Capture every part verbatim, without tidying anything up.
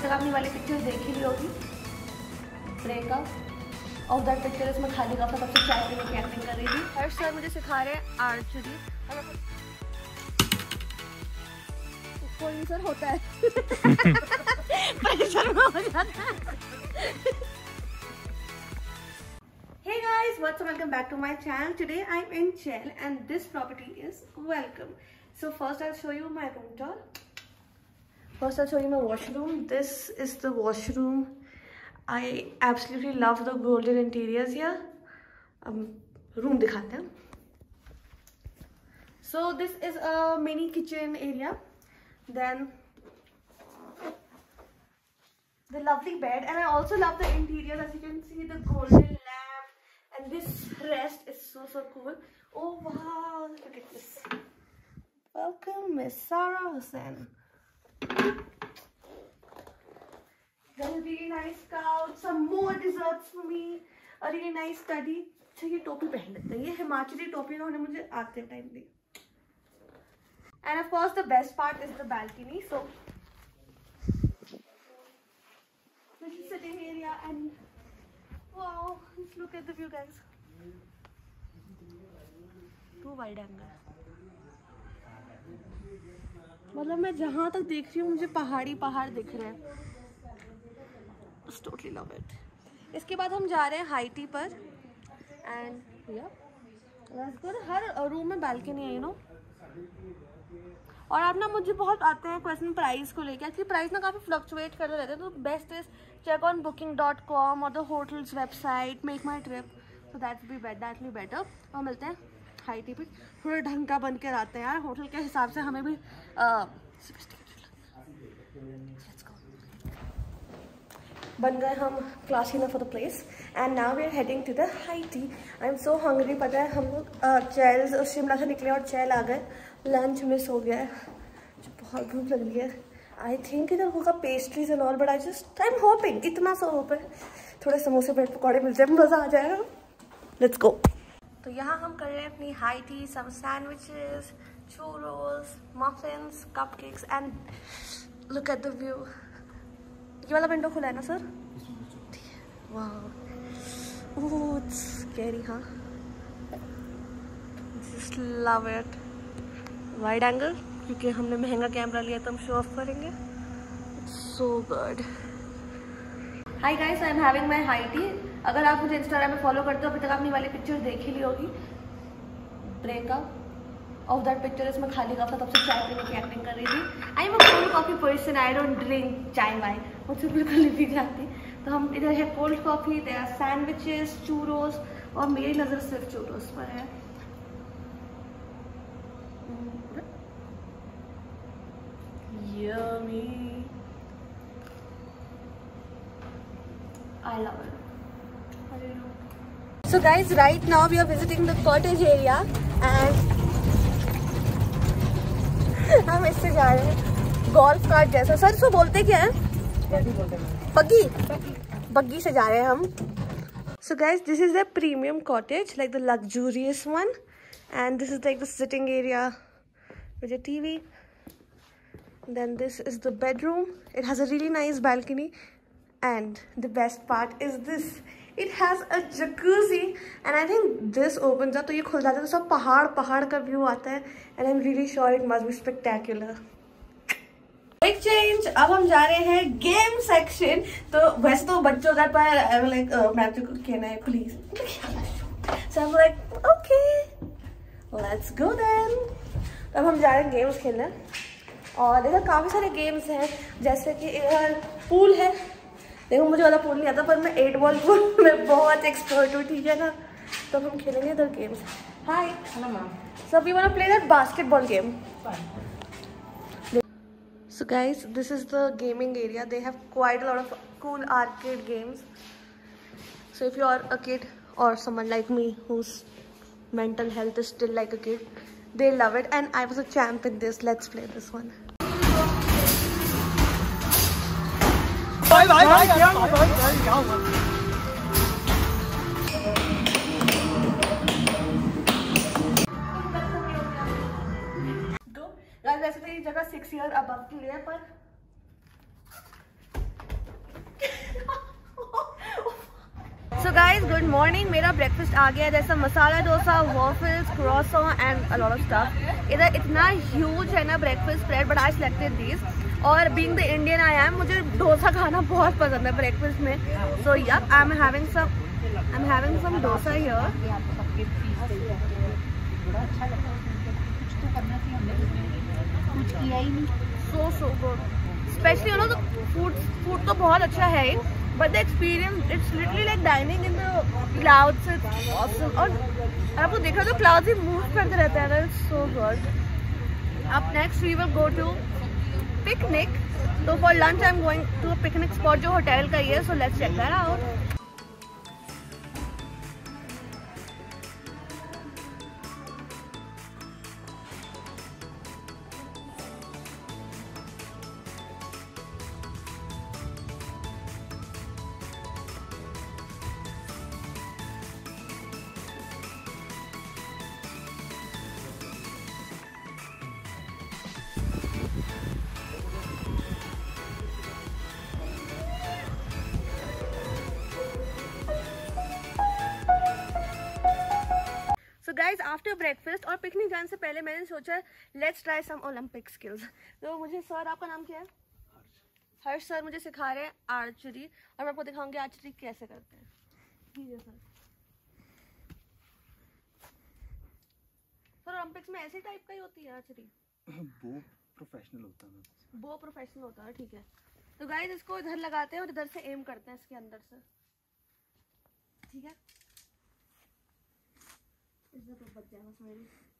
तक आपने वाली पिक्चर देखी ली होगी। ब्रेकअप ऑफ दैट पिक्चर इसमें खाली का तब से चाय पीने की एक्टिंग कर रही थी। हर्ष सर मुझे सिखा रहे हैं आर्चरी। कोई सर होता है प्रेशर में हो जाता है। Hey guys, what's up? Welcome back to my channel. Today I'm in Shell and this property is welcome. So first I'll show you my room tour. First I'll show you my washroom. This is the washroom. I absolutely love the golden interiors here. Um, room दिखाते हैं. So this is a mini kitchen area. Then the lovely bed, and I also love the interior. As you can see, the golden lamp, and this rest is so so cool. Oh wow, look at this. Welcome Miss Sarah Hussain. There's a really nice couch, some more desserts for me, a really nice study. अच्छा ये टोपी पहन लेते हैं, ये हिमाचली टोपी उन्होंने मुझे आते टाइम दी. And of course the best part is the balcony. So this is sitting area and wow, just look at the view guys. Too wide angle. मतलब मैं जहाँ तक देख रही हूँ मुझे पहाड़ी पहाड़ दिख रहे हैं. Totally love it. इसके बाद हम जा रहे हैं हाई टी पर and yeah, that's good. हर रूम में balcony है, you know. और आप ना मुझे बहुत आते हैं क्वेश्चन प्राइस को लेकर. एक्चुअली प्राइस ना काफ़ी फ्लक्चुएट करते रहते हैं, तो best is check on booking dot com और the hotels website, make my trip. So that be bet that be better. और मिलते हैं हाई टी पे. थोड़े ढंग का बन के आते हैं यार, होटल के हिसाब से हमें भी uh, बन गए हम classy enough for the place. And now we are heading to the high tea. I am so hungry. पता है हम लोग चैल शिमला से निकले और चैल आ गए. लंच मिस हो गया है, बहुत भूख लग रही है. आई थिंक इधर होगा pastries and all, but I just I am hoping, इतना सा होप है थोड़े समोसे ब्रेड पकौड़े मिल जाए, मज़ा आ जाएगा. Let's go. तो यहाँ हम कर रहे हैं अपनी high tea. Some sandwiches, churros, muffins, cupcakes and look at the view. ये वाला विंडो खुला है ना सर? वाह, ओह इट्स स्कैरी. हाँ, just love it. Wide angle, क्योंकि हमने महंगा कैमरा लिया तो हम शो ऑफ करेंगे. So good. Hi guys, I am having my high tea. अगर आप मुझे इंस्टाग्राम में फॉलो करते हो, अभी तक आपने वाली पिक्चर देख ही ली होगी. ब्रेकअप ऑफ दैट पिक्चर इसमें खाली का तब से चाय पीने की एक्टिंग कर रही थी. I am a cold coffee person. I don't drink chai why, मुझसे बिल्कुल नहीं पी जाती. तो हम इधर है cold coffee, there are sandwiches, churros, और मेरी नज़र सिर्फ चूरोस पर है. Yummy. I love it. So guys, right now we are visiting the cottage area and हम इससे जा रहे हैं गोल्फ कार्ट जैसा. सर इसको बोलते क्या है? बग्गी. बग्गी से जा रहे हैं हम. So guys, this is the premium cottage, like the luxurious one, and this is like the sitting area with a T V. Then this is the bedroom. It has a really nice balcony, and the best part is this. It has a jacuzzi, and I think this opens up, तो ये खुल जाता है तो सब पहाड़ पहाड़ का व्यू आता है. And I'm really sure it must be spectacular. Quick change. अब हम जा रहे हैं गेम सेक्शन. तो वैसे तो बच्चों का पर I was like मैं तो कहना है please. So I'm like okay, let's go then. तो अब हम जा रहे हैं गेम्स खेलने. और इधर काफ़ी सारे गेम्स हैं, जैसे कि इधर पूल है. देखो मुझे वाला पूल नहीं आता, पर मैं एट बॉल पूल में बहुत एक्सपर्ट हूँ, ठीक है ना. तो हम खेलेंगे इधर games. Hi. Hello ma'am. So we want to play that basketball game. So guys, this is the gaming area. They have quite a lot of cool arcade games. So if you are a kid or someone like me whose mental health is still like a kid, they love it, and I was a champ in this. Let's play this one. Bye bye bye. Go. वैसे तो ये जगह six year above के लिए, पर guys good morning. मेरा breakfast आ गया, जैसा masala dosa, waffles, croissant and a lot of stuff. इधर इतना ह्यूज है ना breakfast spread, but I selected this. और being the Indian I am, मुझे डोसा खाना बहुत पसंद है ब्रेकफास्ट में। So yup, I am having some I am having some dosa here. कुछ किया ही नहीं। So so good, specially you know the food food तो बहुत अच्छा है ही, but the experience it's literally like dining in the clouds. It's awesome. और आपको देख रहे हो तो clouds ही move करते रहते हैं। It's so good. Up next we will go to picnic. So for lunch I'm going to a picnic spot जो होटल का ही है. So let's check that out. Guys after breakfast और पिकनिक जाने से पहले मैंने सोचा let's try some Olympic skills. तो मुझे सर, आपका नाम क्या है? हर्ष सर मुझे सिखा रहे हैं आर्चरी, और मैं आपको दिखाऊंगी आर्चरी कैसे करते हैं। सर सर ओलंपिक्स में ऐसे टाइप का ही होती है आर्चरी? वो प्रोफेशनल होता है। वो प्रोफेशनल होता है, ठीक है। तो गाइज इसको इधर लगाते हैं और इधर से एम करते हैं इसके अंदर से, ठीक है? तो बच जाएगा सॉरी।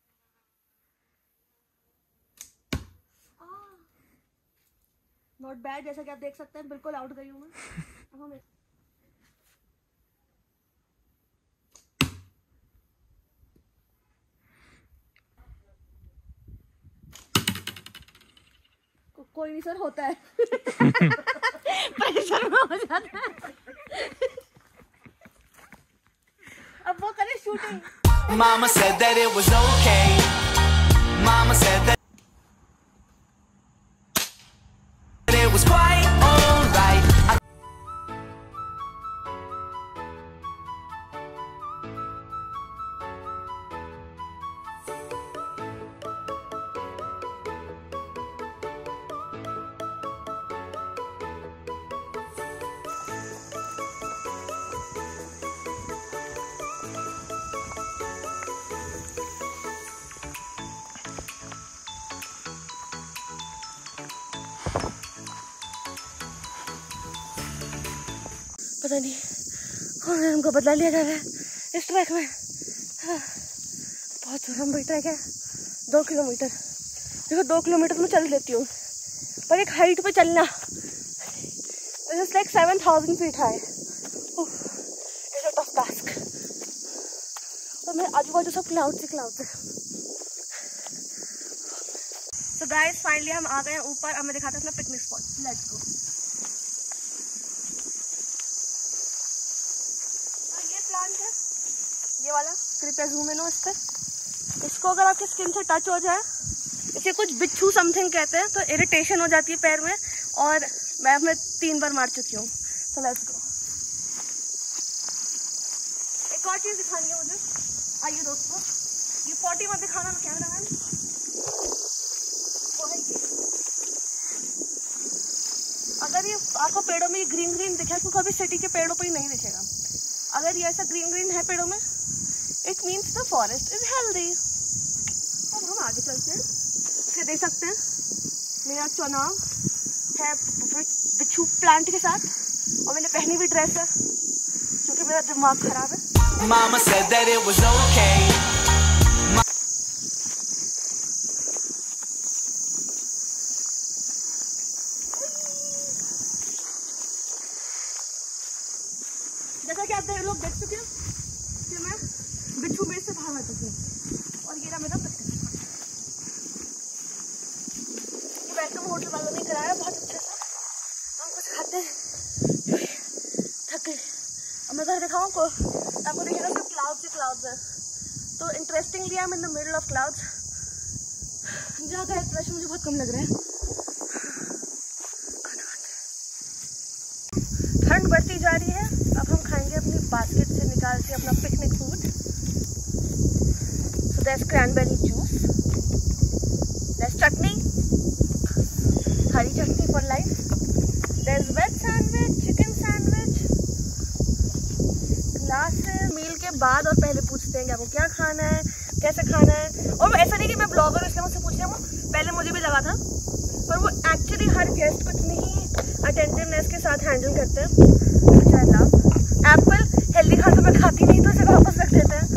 नॉट बैड, जैसा कि आप देख सकते हैं बिल्कुल आउट गई हूँ मैं। अब हम को, कोई नहीं सर, होता है। प्रेशर में हो जाता है। अब वो करे shooting. Mama said that it was okay. Mama said that it was quite alright. I पता नहीं और हमको बदला लिया जा रहा है इस ट्रैक में। हाँ, बहुत लंबी ट्रैक है, दो किलोमीटर। देखो दो किलोमीटर मैं चल लेती हूँ, पर एक हाइट पे चलना it's like seven thousand feet high. It's a tough task. और मैं आजू बाजू सब क्लाउड से क्लाउड से। तो गाइस फाइनली हम आ गए हैं ऊपर। अब मैं दिखाता हूँ अपना पिकनिक स्पॉट। Let's go. ये वाला कृपया जूम इन हो इस पर। इसको अगर आपकी स्किन से टच हो जाए, इसे कुछ बिच्छू समथिंग कहते हैं, तो इरिटेशन हो जाती है पैर में, और मैं अपने तीन बार मार चुकी हूँ। तो लेट्स गो। एक और चीज़ दिखानी है मुझे, आइए दोस्तों। ये फोर्टी मत दिखाना कैमरा मैन। अगर ये आपको पेड़ों में ये ग्रीन ग्रीन दिखे, तो कभी सिटी के पेड़ों पर ही नहीं दिखेगा। अगर ये ऐसा ग्रीन ग्रीन है पेड़ों में, it means the forest is healthy. अब हम आगे चलते हैं। फिर देख सकते हैं मेरा चुनाव है बिच्छू प्लांट के साथ, और मैंने पहनी भी ड्रेस है क्योंकि मेरा दिमाग खराब है। Mama said that it was okay. जैसा कि आप लोग देख चुके हैं कि मैं बिच्छू बेस से बाहर आ चुकी हूँ, और ये रहा मेरा पिकनिक। ये वेलकम होटल वालों ने कराया बहुत अच्छा सा। हम कुछ खाते हैं, थक गए। अब मैं घर दिखाऊँ को आपको देखिएगा सब क्लाउड्स ही क्लाउड्स है। तो interestingly I am in the middle of clouds. जहाँ का प्रेशर मुझे बहुत कम लग रहा है। ठंड बढ़ती जा रही है। अब हम खाएंगे अपनी बास्केट से निकाल के अपना picnic food. So that's cranberry juice, that's chutney, हरी chutney for life, that's veg sandwich, chicken sandwich, glasses. Meal के बाद और पहले पूछते हैं कि आपको क्या खाना है, कैसे खाना है। और वो ऐसा नहीं कि मैं ब्लॉगर हूँ इसलिए मुझसे पूछ रही हूँ, पहले मुझे भी लगा था, पर वो एक्चुअली हर गेस्ट को इतनी ही अटेंटिवनेस के साथ हैंडल करते हैं। अच्छा लव एप्पल, हेल्दी खाना मैं खाती नहीं तो इसे वापस रख देते हैं।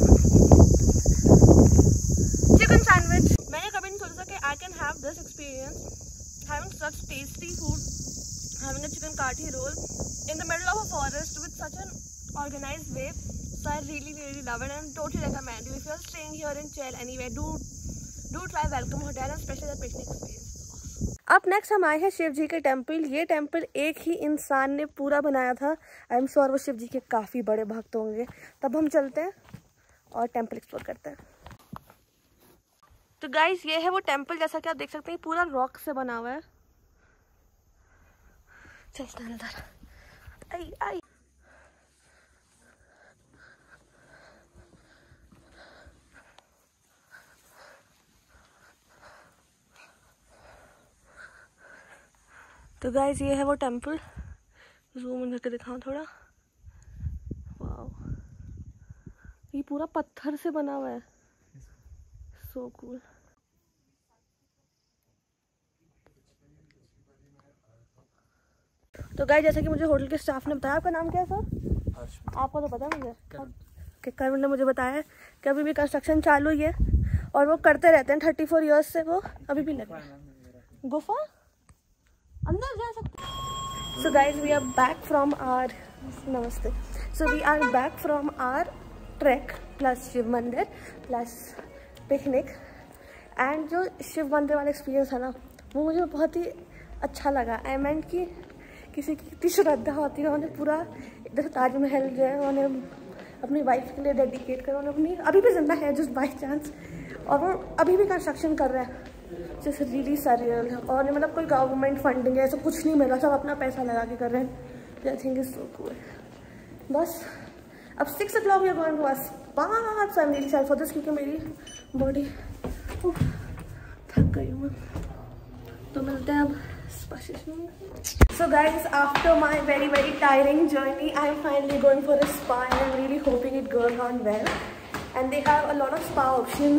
चिकन सैंडविच, मैंने कभी नहीं सोचा कि I can have this experience having such tasty food, having a chicken kathi roll in the middle of a forest with such an organized way. So I really really love it and totally recommend you if you are staying here in Chell anyway, do do try Welcome Hotel and especially the picnic experience. अब next हम आए हैं शिव जी के temple. ये temple एक ही इंसान ने पूरा बनाया था। आई एम श्योर वो शिव जी के काफ़ी बड़े भक्त होंगे। तब हम चलते हैं और टेम्पल एक्सप्लोर करते हैं। तो गाइस ये है वो टेम्पल, जैसा कि आप देख सकते हैं पूरा रॉक से बना हुआ है। चलते हैं अंदर। आई आई तो गाइस ये है वो टेम्पल, जूम इन करके दिखाऊं थोड़ा। वाओ, ये पूरा पत्थर से बना हुआ है, सो कूल। तो गाइस जैसा कि मुझे होटल के स्टाफ ने बताया, आपका नाम क्या है सर? आपको तो पता है मुझे कि करण ने मुझे बताया कि अभी भी कंस्ट्रक्शन चालू ही है और वो करते रहते हैं थर्टी फोर ईयर्स से, वो अभी भी लगे। गुफा अंदर जा सकते। So guys we are back from our नमस्ते so we are back from our track plus Shiv Mandir plus picnic. And जो शिव मंदिर वाला एक्सपीरियंस है ना, वो मुझे बहुत ही अच्छा लगा। आई मीन कि किसी की कितनी श्रद्धा होती है, उन्होंने पूरा इधर ताजमहल जो है उन्होंने अपनी वाइफ के लिए डेडिकेट कर, उन्होंने अपनी अभी भी जिंदा है जस्ट बाई चांस, और वो अभी भी कंस्ट्रक्शन कर रहे हैं, जैसे रियली सरियल। और मतलब कोई गवर्नमेंट फंडिंग है ऐसा कुछ नहीं मिला, सब अपना पैसा लगा के कर रहे हैं। I think is so cool. बस अब six o'clock we are going to spa. So I am really sad for this क्योंकि मेरी बॉडी थक गई हूँ। तो मिलते हैं अब स्पा सेशन में। So guys after my very very tiring journey I am finally going for a spa and I am really hoping it goes on well and they have a lot of spa options.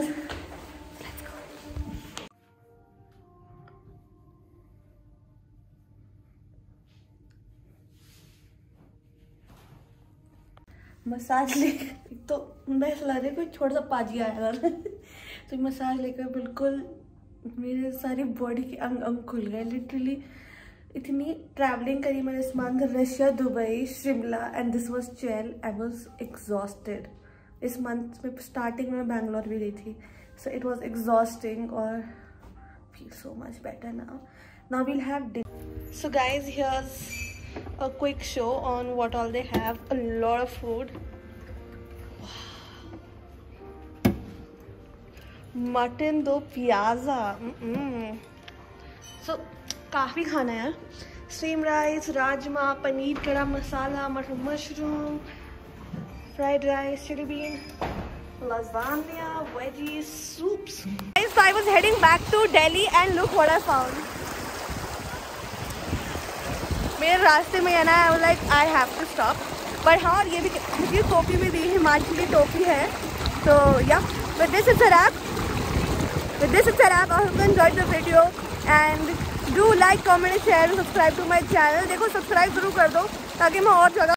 Massage लेकर तो मैं सलाह रही कोई छोटा सा पाजी आया था तो मसाज लेकर बिल्कुल मेरे सारी बॉडी के अंग अंग खुल गए लिटरली। इतनी ट्रैवलिंग करी मैंने इस month, Russia, Dubai, Shimla and this was chill. I was exhausted. इस मंथ में स्टार्टिंग में बैंगलोर भी गई थी, सो इट वाज एग्जॉस्टिंग और feel so much better now. Now we'll have dinner. So guys here's a quick show on what all they have. A lot of food. Mutton do piazza. Mm-mm. So काफी खाना है। Steam rice, rajma, paneer कड़ा मसाला, मटर mushroom, fried rice, chilli bean, lasagna, veggies, soups. So I was heading back to Delhi and look what I found. मेरे रास्ते में है ना, I like I have to stop. But हाँ, ये भी मुझे टोपी भी दी, हिमाचली टोपी है। तो या with this it's a wrap with this it's a wrap. I hope you enjoyed the video and do like, comment, share, subscribe to my channel. देखो सब्सक्राइब जरूर कर दो ताकि मैं और जगह